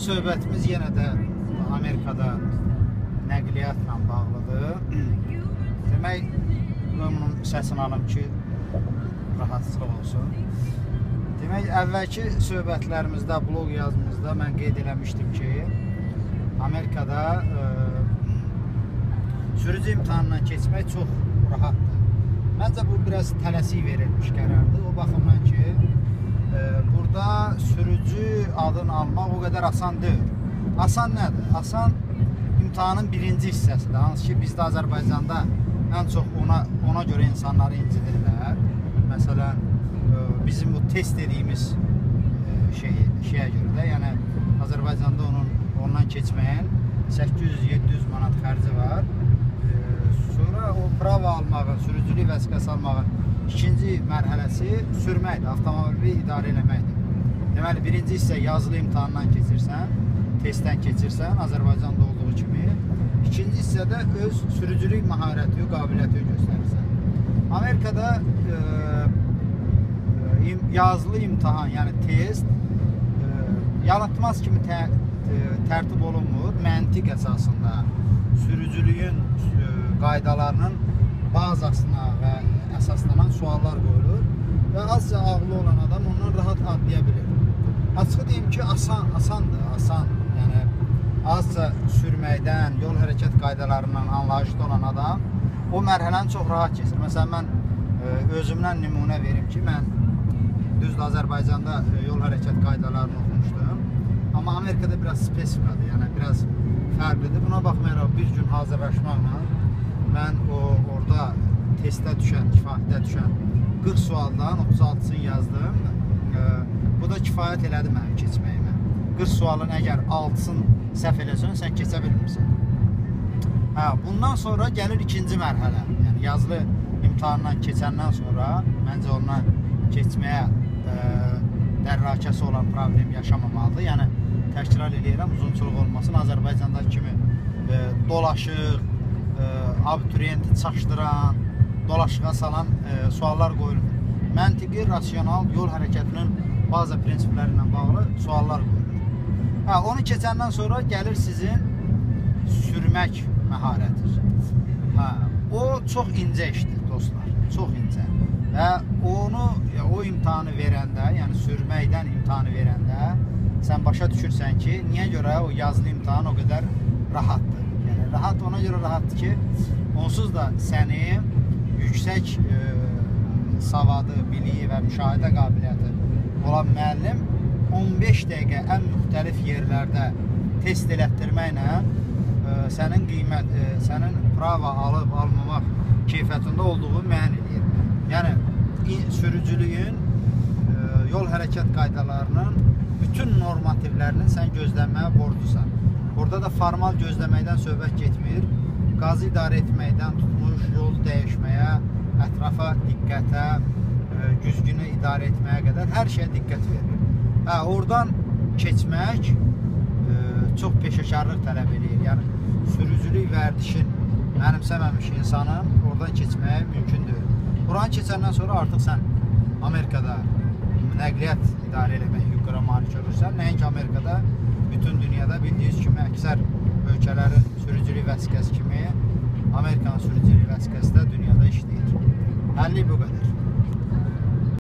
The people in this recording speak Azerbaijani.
söhbətimiz yenə də Amerikada nəqliyyatla bağlıdır. Demək, bunun səsini alım ki, rahatsızlıq olsun. Demək, əvvəlki söhbətlərimizdə, blog yazımızda mən qeyd eləmişdim ki, Amerikada sürücü imtahanından keçmək çox rahatdır. Məncə bu biraz tələsik verilmiş qərardır. O baxımdan ki, burada sürücü adını almaq o qədər asan deyil. Asan nədir? Asan imtahanın birinci hissəsidir. Hansı ki, bizdə Azərbaycanda ən çox ona görə insanları incidirlər. Məsələn, bizim bu test dediyimiz şeyə görə də, yəni Azərbaycanda ondan keçməyin 800-700 manat xərci var. Sonra o prava almağın, sürücülük vəsiqəsi almağın ikinci mərhələsi sürməkdir, avtomobili idarə eləməkdir. Deməli, birinci hissə yazılı imtahandan keçirsən, testdən keçirsən, Azərbaycanda olduğu kimi. İkinci hissədə öz sürücülük məharəti, qabiliyyəti göstərirsən. Amerikada yazılı imtahan, yəni test, yanıltmaz kimi tərtib olunmur. Məntiq əsasında sürücülüyün qaydalarının bazasına və əsaslanan suallar qoyulur və azca ağlı olan adam ondan rahat adlaya bilir. Açıq deyim ki, asandır, asan. Yəni, azca sürməkdən, yol hərəkət qaydalarından anlayışlı olan adam o mərhələni çox rahat keçir. Məsələn, mən özümdən nümunə verim ki, mən düzdür Azərbaycanda yol hərəkət qaydalarını oxumuşdum. Amma Amerikada biraz spesifikadır, yəni biraz fərqlidir. Buna baxmayaraq bir gün hazırlaşmaqla mən orada testdə düşən, kifayətdə düşən 40 sualdan 36'sını yazdım. Bu da kifayət elədi mənim keçməyimə. 40 sualın əgər 6'sını səhv eləsən, sən keçə bilmirsən. Bundan sonra gəlir ikinci mərhələ. Yəni yazılı imtahandan keçəndən sonra məncə ondan keçməyə dərrakəsi olan problem yaşamamalıdır. Yəni təkrar eləyirəm, uzunçuluq olmasın. Azərbaycandakı kimi dolaşıq, abituriyenti çaşdıran, dolaşığa salan suallar qoyulur. Məntiqi, rasional, yol hərəkətinin bazı prinsipləri ilə bağlı suallar qoyulur. Onu keçəndən sonra gəlir sizin sürmək məharətidir. O çox incə işdir, dostlar, çox incə. Və o imtahanı verəndə, yəni sürməkdən imtahanı verəndə sən başa düşürsən ki, niyə görə o yazılı imtahan o qədər rahatdır. Yəni, rahat ona görə rahatdır ki, onsuz da səni yüksək savadı, biliyi və müşahidə qabiliyyəti olan müəllim 15 dəqiqə ən müxtəlif yerlərdə test elətdirməklə sənin prava alıb-almamaq keyfiyyətində olduğu müəyyən edir. Yəni, sürücülüyün, yol hərəkət qaydalarının bütün normativlərinin sən gözlənməyə borclusan. Orada da formal gözləməkdən söhbət getmir. Qazı idarə etməkdən tutmuş, yolu dəyişməyə, ətrafa diqqətə, güzgünü idarə etməyə qədər hər şeyə diqqət verir. Oradan keçmək çox peşəkarlıq tələb edir. Yəni, sürücülük vərdişin mənimsəməmiş insanın oradan keçməyə mümkün deyil. Buranı keçəndən sonra artıq sən Amerikada nəqliyyat idarə eləmək hüququna malik olursan. Nəinki Amerikada, bütün dünyada bildiyiniz kimi əksər ölkələrin sürücülük vəsiqəsi kimi Amerikanın sürücülük vəsiqəsi də dünyada işləyir. Həlli bu qədər.